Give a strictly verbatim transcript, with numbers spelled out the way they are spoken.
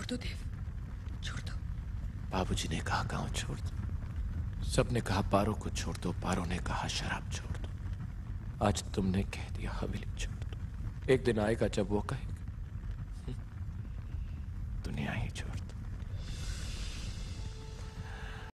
छोड़ दो देव, छोड़ दो। बाबूजी ने कहा गांव छोड़ दो, सबने कहा पारो को छोड़ दो, पारो ने कहा शराब छोड़ दो, आज तुमने कह दिया हवेली छोड़ दो। एक दिन आएगा जब वो कहेगा